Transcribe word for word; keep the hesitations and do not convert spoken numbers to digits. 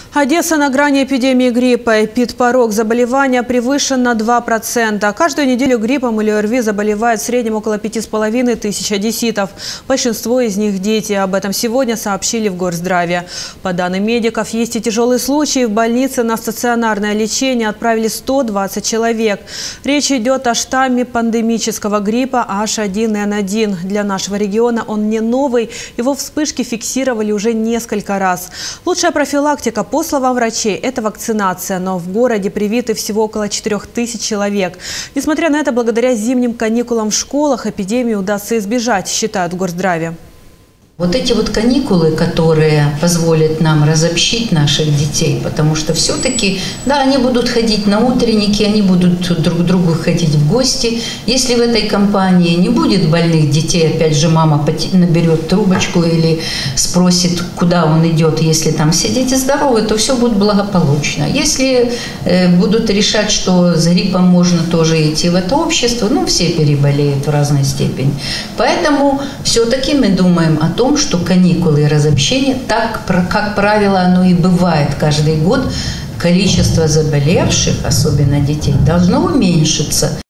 Одесса на грани эпидемии гриппа. Эпидпорог заболевания превышен на два процента. Каждую неделю гриппом или ОРВИ заболевает в среднем около пяти с половиной тысяч одесситов. Большинство из них дети. Об этом сегодня сообщили в Горздраве. По данным медиков, есть и тяжелые случаи. В больнице на стационарное лечение отправили сто двадцать человек. Речь идет о штамме пандемического гриппа эйч один эн один. Для нашего региона он не новый. Его вспышки фиксировали уже несколько раз. Лучшая профилактика по По словам врачей, это вакцинация, но в городе привиты всего около четырёх тысяч человек. Несмотря на это, благодаря зимним каникулам в школах эпидемии удастся избежать, считают в Горздраве. Вот эти вот каникулы, которые позволят нам разобщить наших детей, потому что все-таки, да, они будут ходить на утренники, они будут друг к другу ходить в гости. Если в этой компании не будет больных детей, опять же, мама наберет трубочку или спросит, куда он идет, если там все дети здоровы, то все будет благополучно. Если э, будут решать, что с гриппом можно тоже идти в это общество, ну, все переболеют в разной степени. Поэтому все-таки мы думаем о том, что каникулы и разобщение, так, как правило, оно и бывает каждый год, количество заболевших, особенно детей, должно уменьшиться.